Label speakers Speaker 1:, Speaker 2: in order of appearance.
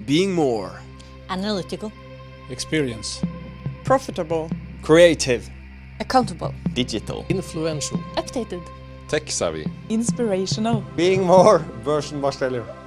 Speaker 1: Being more.
Speaker 2: Analytical.
Speaker 3: Experience.
Speaker 4: Profitable.
Speaker 1: Creative.
Speaker 2: Accountable.
Speaker 5: Digital.
Speaker 3: Influential.
Speaker 2: Updated.
Speaker 6: Tech savvy.
Speaker 4: Inspirational.
Speaker 7: Being more Burson-Marsteller.